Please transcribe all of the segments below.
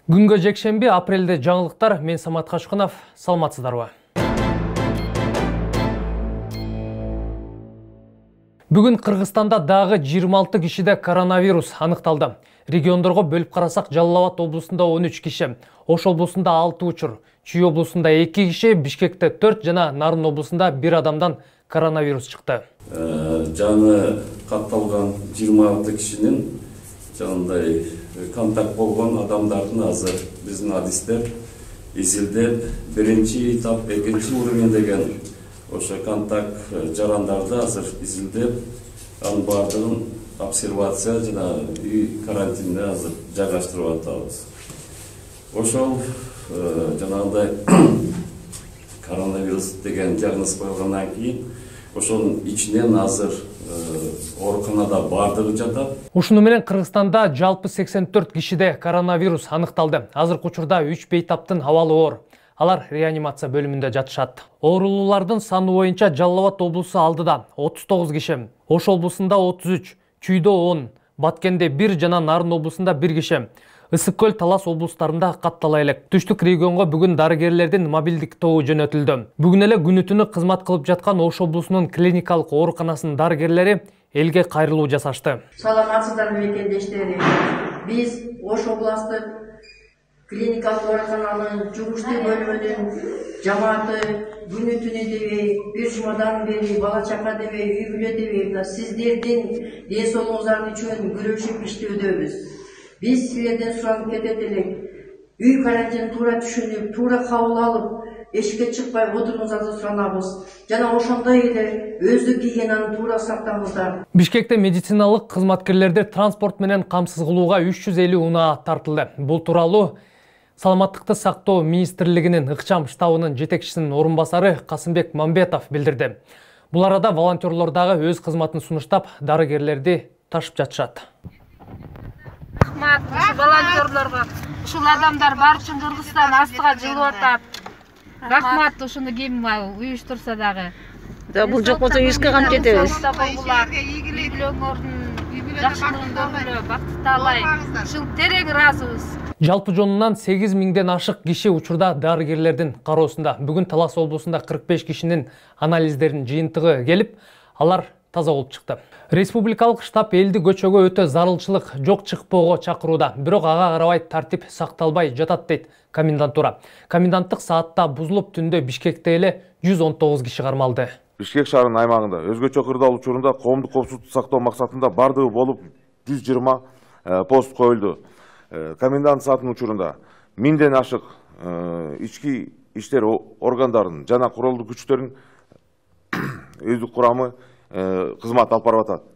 Күнгө жекшемби апрелде жаңылыктар, мен Самат Кашкынов, саламатсыздарбы. Бүгүн Кыргызстанда дагы 26 кишиде коронавирус аныкталды. Региондорго бөлүп карасак, Жалал Абад облусунда 13 киши, Ош облусунда 6 учур, Чүй облусунда 2 киши, Бишкекте 4 жана Нарын облусунда 1 адамдан коронавирус чыкты. Жаны катталган 26 кишинин жанындай контакт болгон адамдардын азыр биздин адистер изилдеп, биринчи этап, экинчи уровень деген ошо контакт жарандарды азыр изилдеп, анын бардыгын обсервация жана үй карантинде азыр жайгаштырып атабыз. Ошол жанагындай коронавирус деген диагноз коюлгандан кийин ошонун ичинен азыр ооруканада бардыгы жатат. Ушуну менен Кыргызстанда жалпы 84 кишиде коронавирус аныкталды. Азыркы учурда 3 бейтаптын абалы оор. Алар реанимация бөлүмүндө жатышат. Оорулуулардын саны боюнча Жалал Абад облусу алдыда 39 киши, Ош облусунда 33, Чүйдө 10, Баткенде 1 жана Нарын облусунда 1 киши. Ысык көл, Талас облустарында каттала элек. Түштүк регионго бүгүн дарыгерлердин мобилдик тобу жөнөтүлдү. Бүгүн эле күнү түнү кызмат кылып жаткан Ош облусунун клиникалык ооруканасынын дарыгерлери элге кайрылуу жасашты. Саламатсыздар мекендештери. Биз Ош областык клиникалык оорукананын жугуштуу бөлүмүнүн жамааты күнү түнү дебей, бир жумадан бери бала чака дебей, үй бүлө дебей, мына сиздердин ден соолугуңуздар үчүн күрөшүп иштөөдөбүз. Биз силерден суранып кетет элек. Үй карантин туура түшүнүп, туура кабыл алып, эшикке чыкпай отуруңуздарды суранабыз. Жана ошондой эле өздүк гигиенаны туура сактаңыздар. Бишкекте медициналык кызматкерлерди транспорт менен камсыз кылууга 350 унаа тартылды. Бул тууралуу Саламаттыкты сактоо министрлигинин ыкчам штабынын жетекчисинин орун басары Касымбек Мамбетов билдирди. Бул арада волонтерлор дагы өз кызматын сунуштап, дарыгерлерди ташып жатышат. Рахмат волонтерлорго. Ушул адамдар бар үчүн Кыргызстан астыга жылып атат. Рахмат, ушуну ким уюштурса дагы. Да, бул жок болсо үйүбүзгө камп жетебиз. Жакшылыгын көргүлө, бакытты алай. Ушул терең ыраазыбыз. Жалпы жонунан 8 миңден ашык киши учурда дарыгерлердин кароосунда. Бүгүн Талас облусунда 45 кишинин анализдеринин жыйынтыгы келип, алар таза болуп чыкты. Республикалык штаб элди көчөгө өтө зарылчылык жок чыкпоого чакырууда. Бирок ага карабай тартип сакталбай жатат дейт комендантура. Коменданттык саатта бузулуп, түндө Бишкекте эле 119 киши кармалды. Бишкек шаарынын аймагында өзгөчө кырдаал учурунда коомдук коопсуздукту сактоо максатында бардыгы болуп 120 пост коюлду. Комендант саатынын учурунда 1000ден ашык ички иштер органдарынын жана куралдуу күчтөрүнүн өздүк курамы кызмат алып барып атат.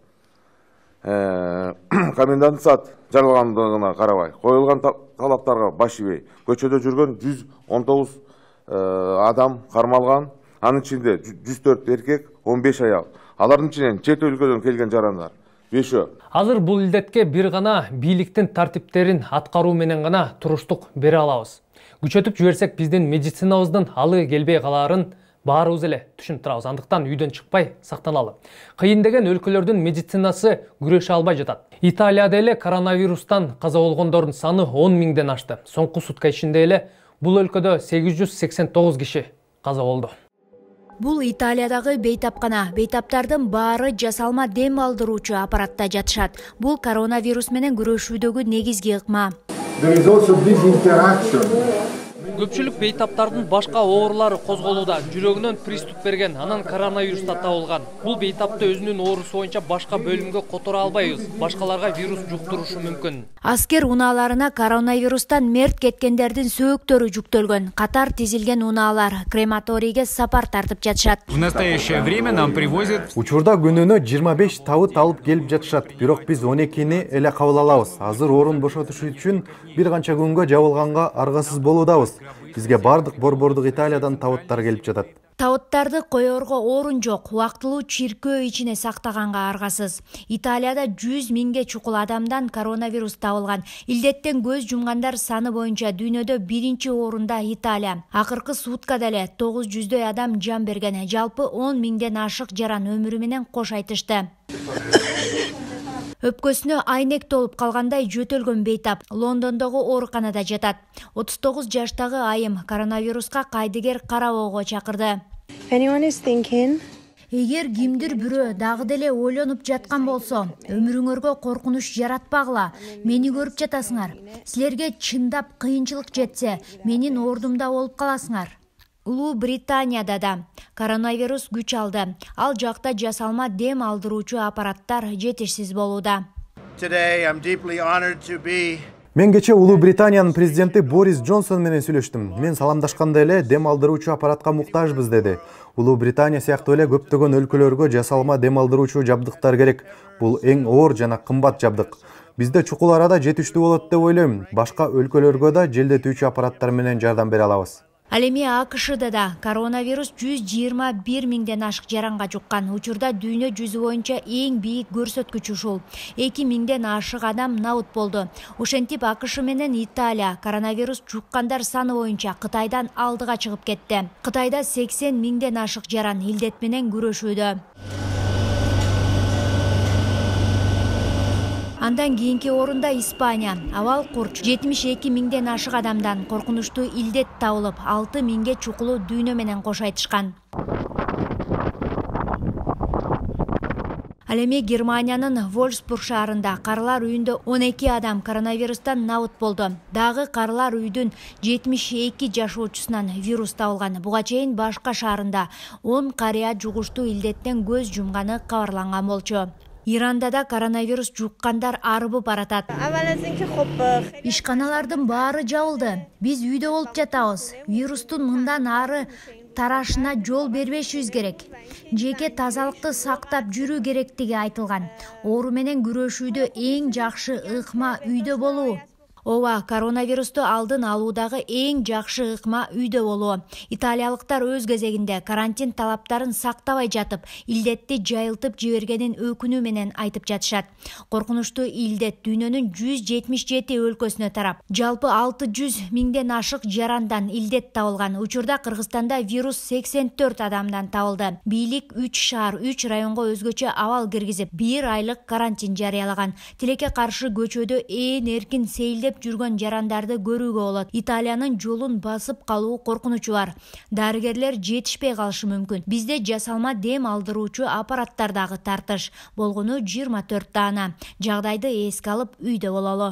Комендант саат жаралгандыгына карабай, коюлган талаптарга баш ийбей, көчөдө жүргөн 119 адам кармалган. Анын ичинде 104 эркек, 15 аял. Алардын ичинен чет өлкөдөн келген жарандар 5. Азыр бул илдетке бир гана бийликтин тартиптерин аткаруу менен гана туруштук бере алабыз. Күчөтүп жиберсек, биздин медицинабыздын алы келбей калаарын баарыбыз эле түшүнүп турабыз. Андыктан үйдөн чыкпай сактаналы. Кыйын деген өлкөлөрдүн медицинасы күрөшө албай жатат. Италияда эле коронавирустан каза болгондордун саны 10 миңден ашты. Соңку сутка ичинде эле бул өлкөдө 889 киши каза болду. Бул Италиядагы бейтапкана. Бейтаптардын баары жасалма дем алдыруучу аппаратта жатышат. Бул коронавирус менен күрөшүүдөгү негизги ыкма. Көпчүлүк бейтаптардын башка оорулары козголууда. Жүрөгүнөн приступ берген, анан коронавируста табылган. Бул бейтапты өзүнүн оорусу боюнча башка бөлүмгө которо албайбыз. Башкаларга вирус жуктурушу мүмкүн. Аскер унааларына коронавирустан мерт кеткендердин сөөктөрү жүктөлгөн. Катар тизилген унаалар крематорийге сапар тартып жатышат. В настоящее время нам привозят. Учурда күнүнө 25 табыт алып келип жатышат. Бирок биз 12-ни эле кабыл алабыз. Азыр орун бошотуш үчүн бир канча күнгө жабылганга аргасыз болуудабыз. Бизге бардык борбордук Италиядан табыттар келип жатат. Табыттарды коерго орун жок, убактылуу чиркөө ичине сактаганга аргасыз. Италияда 100 миңге чукул адамдан коронавирус табылган. Илдеттен көз жумгандар саны боюнча дүйнөдө биринчи орунда Италия. Акыркы суткада эле 900дөй адам жан берген. Жалпы 10 миңден ашык жаран өмүрү менен кош айтышты. Өпкөсүнө айнек толуп калгандай жөтөлгөн бейтап Лондондогу ооруканада жатат. 39 жаштагы айым коронавируска кайдыгер карабоого чакырды. Эгер кимдир бирөө дагы деле ойлонуп жаткан болсо, өмүрүңөргө коркунуч жаратпагыла, мени көрүп жатасыңар. Силерге чындап кыйынчылык жетсе, менин ордумда болуп каласыңар. Улуу Британияда да коронавирус күч алды. Ал жакта жасалма дем алдыруучу аппараттар жетишсиз болууда. Мен кече Улуу Британиянын президенти Борис Джонсон менен сүйлөштүм. Мен саламдашканда эле дем алдыруучу аппаратка муктажбыз деди. Улуу Британия сыяктуу эле көптөгөн өлкөлөргө жасалма дем алдыруучу жабдыктар керек. Бул эң оор жана кымбат жабдык. Бизде чукул арада жетиштүү болот деп ойлойм. Башка өлкөлөргө да желдетүүчү аппараттар менен жардам бере алабыз. Ал эми АКШда да коронавирус 121 миңден ашык жаранга жуккан. Учурда дүйнө жүзү боюнча эң бийик көрсөткүч ушул. 2 миңден ашык адам набыт болду. Ошентип АКШ менен Италия коронавирус жуккандар саны боюнча Кытайдан алдыга чыгып кетти. Кытайда 80 миңден ашык жаран илдет менен күрөшүүдө. Андан кийинки орунда Испания. Абал курч 72 миңден ашык адамдан коркунучтуу илдет табылып, 6 миңге чукулу дүйнө менен кош айтышкан. Ал эми Германиянын Вольсбург шаарында карылар үйүндө 12 адам коронавирустан набыт болду. Дагы карылар үйдүн 72 жашоочусунан вирус табылган. Буга чейин башка шаарында 10 карыя жугуштуу илдеттен көз жумганы кабарланган болчу. Иранда да коронавирус жуккандар арыбып баратат. Ишканалардын баары жабылды. Биз үйдө болуп жатабыз. Вирустун мындан ары тарашына жол бербешибиз керек. Жеке тазалыкты сактап жүрүү керектиги айтылган. Оору менен күрөшүүдө эң жакшы ыкма үйдө болуу. Ооба, коронавирусту алдын алуудагы эң жакшы ыкма үйдө болуу. Италиялыктар өз кезегинде карантин талаптарын сактабай жатып, илдетти жайылтып жибергенин өкүнүү менен айтып жатышат. Коркунучтуу илдет дүйнөнүн 177 өлкөсүнө тарап, жалпы 600 миңден ашык жарандан илдет табылган. Учурда Кыргызстанда вирус 84 адамдан табылды. Бийлик 3 шаар, 3 районго өзгөчө абал киргизип, 1 айлык карантин жарыялаган. Тилекке каршы көчөдө эркин сейилдеп жүргөн жарандарды көрүүгө болот. Италиянын жолун басып калуу коркунучу бар. Дарыгерлер жетишпей калышы мүмкүн. Бизде жасалма дем алдыруучу аппараттардагы тартыш болгону 24 даана. Жагдайды эске алып үйдө бололу.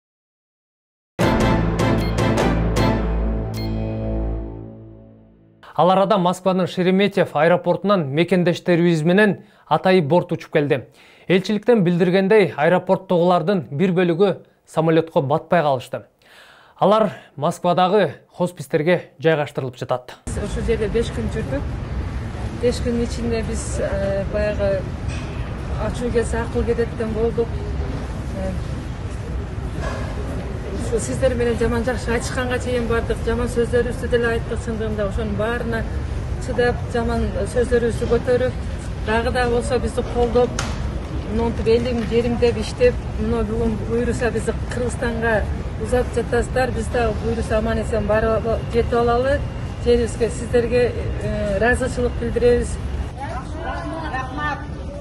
Ал арада Москванын Шереметьев аэропортунан мекендештерибиз менен Атайып борт учуп келди. Элчиликтен билдиргендей, аэропорттогулардын бир бөлүгү самолетко батпай калышты. Алар Москвадагы хоспистерге жайгаштырылып жатат. Ошол жерде 5 күн жүрдүк. 5 күн ичинде биз баягы ачуу келсе акыл кететтен болдук. Ушу сиздер менен жаман жакшы айтышканга чейин бардык. Жаман сөздөрүбүздү деле айттык чындыгында. Ошонун баарына чыдап, жаман сөздөрүбүздү көтөрүп, дагы да болсо бизди колдоп, мынтип элим жерим деп иштеп, мына бүгүн буйруса бизди Кыргызстанга узатып жатасыздар. Биз да буйруса аман эсен барып жетип алалы. Жерибизге сиздерге ыраазычылык билдиребиз. Рахмат.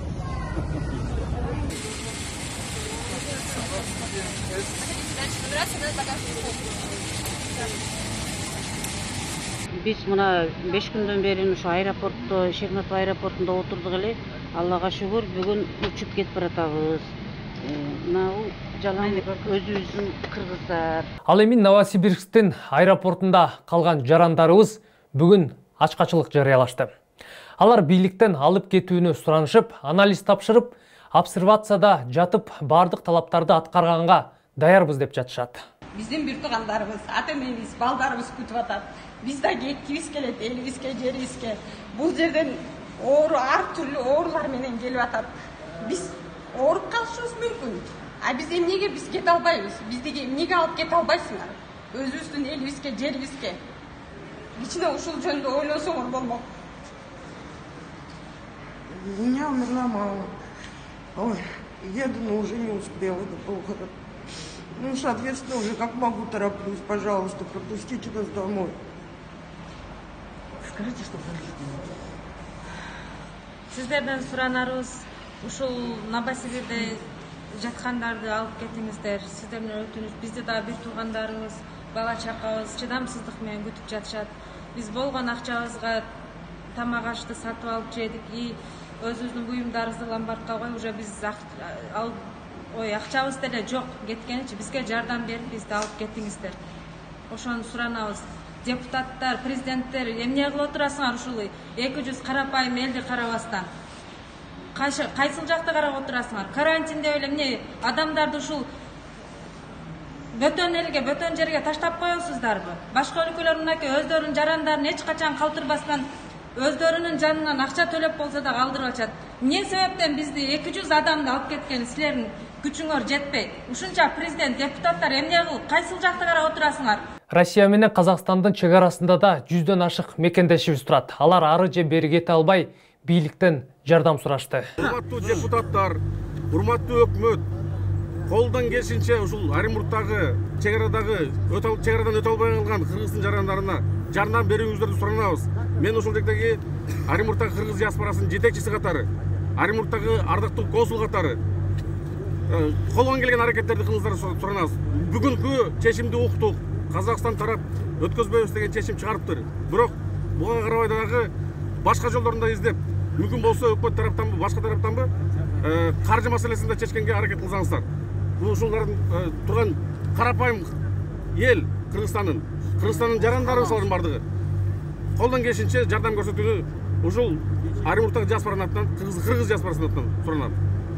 Биз мына 5 күндөн бери ушу аэропортто, Шереметьево аэропортунда отурдук эле. Аллага шүгүр, бүгүн учуп кетип баратабыз. Мына жалаң өзүбүздүн кыргыздар. Ал эми Новосибирсктин аэропортунда калган жарандарыбыз бүгүн ачкачылык жарыялашты. Алар бийликтен алып кетүүнү суранышып, анализ тапшырып, обсервацияда жатып бардык талаптарды аткарганга даярбыз деп жатышат. Биздин бир туугандарыбыз, ата-энебиз, балдарыбыз күтүп атат. Биз да кеткибиз келет, элибизге, жерибизге. Бул жерден оору, ар түрлүү оорулар менен келип атат. Биз ооруп калышыбыз мүмкүн. А биз эмнеге биз кете албайбыз? Бизди эмнеге алып кете албайсыңар? Өзүбүздүн элибизге, жерибизге. Кичине ушул жөнүндө ойлонсоңор болмок. У меня умерла мама. Ой, еду, но уже не успела до похорон. Ну, соответственно, уже как могу тороплюсь. Пожалуйста, пропустите нас домой. Скажите, что произошло. Сиздерден суранарыбыз ушул Новосибирде жаткандарды алып кетиңиздер. Сиздерден өтүнүч. Бизде да бир туугандарыбыз, бала чакабыз чыдамсыздык менен күтүп жатышат. Биз болгон акчабызга тамак ашты сатып алып жедик. Өзүбүздүн буюмдарыбызды ломбардка коюп, уже биз акчабыз деле жок кеткеничи. Бизге жардам берип, бизди алып кетиңиздер. Ошону суранабыз. Депутаттар, президенттер, эмне кылып отурасыңар ушул 200 карапайым элди карабастан? Кайсыл жакта карап отурасыңар? Карантин деп эле эмне адамдарды ушул бөтөн элге, бөтөн жерге таштап коесуздарбы? Башка өлкөлөр мынакей өздөрүнүн жарандарын эч качан калтырбастан, өздөрүнүн жанынан акча төлөп болсо да калтырып атышат. Эмне себептен бизди 200 адамды алып кеткен силердин күчүңөр жетпей? Ушунча президент, депутаттар эмне кылып, кайсыл жакта карап отурасыңар? Россия менен Казакстандын чек арасында да 100дөн ашык мекендешибиз турат. Алар ары же бери кете албай, бийликтен жардам сурашты. Урматтуу депутаттар, урматтуу өкмөт, колдон келишинче ушул Оренбургдагы чегарадан өтө албай калган кыргыздын жарандарына жардам берүүңүздөрдү суранабыз. Мен ушул жердеги Оренбургдагы кыргыз диаспорасынын жетекчиси катары, Оренбургдагы ардактуу консул катары колдон келген аракеттерди кылыңыздарды суранабыз. Бүгүнкү чечимди уктук. Казакстан тарап өткөзбөйбүз деген чечим чыгарыптыр. Бирок буга карабай дагы башка жолдорун да издеп, мүмкүн болсо өкмөт тараптанбы, башка тараптанбы каржы маселесин да чечкенге аракет кылсаңыздар. Бул ушулардын турган карапайым эл Кыргызстандын жарандары ушулардын бардыгы. Колдон келишинче жардам көрсөтүүнү ушул Оренбургдагы диаспоранын атынан, кыргыз диаспорасынын атынан суранат.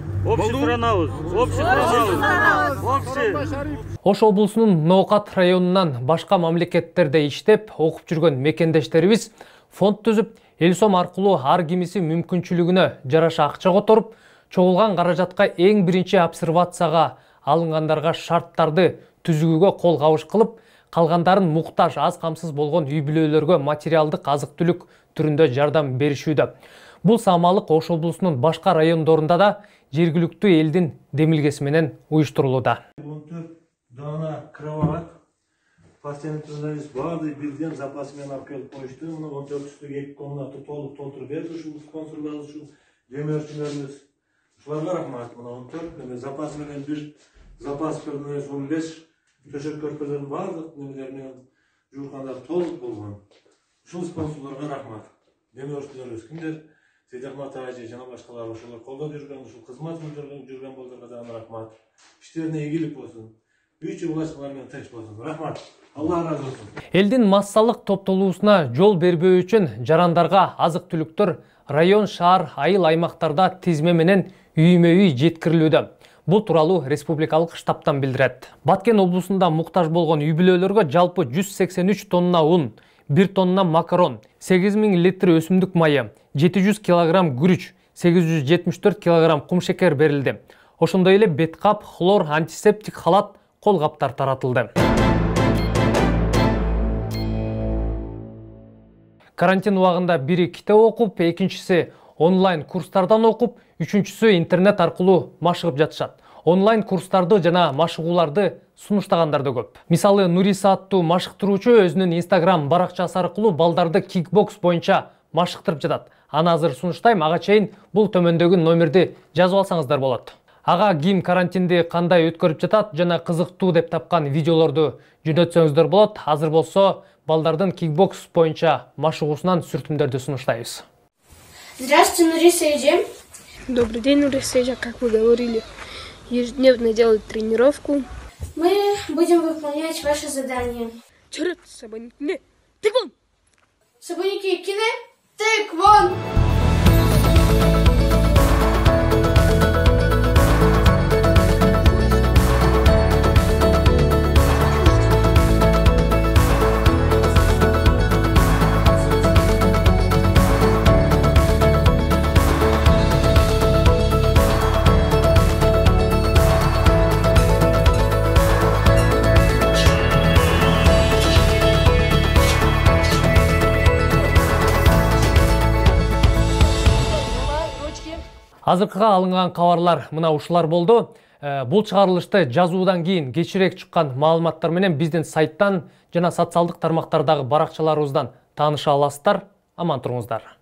Ош облусунун Ноокат районунан башка мамлекеттерде иштеп, окуп жүргөн мекендештерибиз фонд түзүп, эл сом аркылуу ар кимиси мүмкүнчүлүгүнө жараша акча которуп, чогулган каражатка эң биринчи обсервацияга алынгандарга шарттарды түзүүгө кол кабыш кылып, калгандарын муктаж, аз камсыз болгон үй бүлөлөргө материалдык азык-түлүк түрүндө жардам беришүүдө. Бул самалык Ош облусунун башка райондорунда да жергиликтүү элдин демилгеси менен уюштурулууда. 14 дана кровать пациенттерибиз баарды бирден запас менен алып келип коюшту. Муну 14-түстүк 2 комната толук толтуруп берди ушул спонсорлор, ушул демөөрчүлөрүбүз. Ушуларга рахмат. Муну 14 запас менен бир запас менен 15 төшөк көрпөлөрдүн баардык немелер менен жууркандар толук болгон. Ушул спонсорлорго рахмат. Демөөрчүлөрүбүз кимдер? Сейдахмат ажы жана башкалар ошолор колдоп жүргөн, ушул кызмат жүргөн болдорго да рахмат. Иштерине ийгилик болсун. Үйчү булашкалар менен тынч болсун. Рахмат. Алла разы болсун. Элдин массалык топтолуусуна жол бербөө үчүн жарандарга азык-түлүктөр район, шаар, айыл аймактарда тизме менен үймө-үй жеткирилүүдө. Бул тууралуу республикалык штабтан билдирет. Баткен облусунда муктаж болгон үй бүлөлөргө жалпы 183 тонна un, 1 тонна макарон, 8000 литр өсүмдүк майы, 700 килограмм күрүч, 874 килограмм кум шекер берилди. Ошондой эле беткап, хлор, антисептик халат, кол каптар таратылды. Карантин убагында бири китеп окуп, экинчиси онлайн курстардан окуп, үчүнчүсү интернет аркылуу машыгып жатышат. Онлайн курстарды жана машыгууларды сунуштагандар да көп. Мисалы, Нуриса аттуу машыктыруучу өзүнүн Instagram баракчасы аркылуу балдарды кикбокс боюнча машыктырып жатат. Аны азыр сунуштайм, ага чейин бул төмөндөгү номерди жазып алсаңыздар болот. Ага ким карантинди кандай өткөрүп жатат жана кызыктуу деп тапкан видеолорду жөнөтсөңүздөр болот. Азыр болсо балдардын кикбокс боюнча машыгуусунан сүртүмдөрдү сунуштайбыз. Здравствуйте, Нуриса Эже. Добрый день, Нуриса Эже. Как вы говорили, ежедневно делать тренировку. Мы будем выполнять ваше задание. Вперед, собойники, тыквон! Собойники, кине, тыквон! Азыркыга алынган кабарлар мына ушулар болду. Бул чыгарылышты жазуудан кийин кечирээк чыккан маалыматтар менен биздин сайттан жана социалдык тармактардагы баракчаларыбыздан тааныша аласыздар. Аман туруңуздар.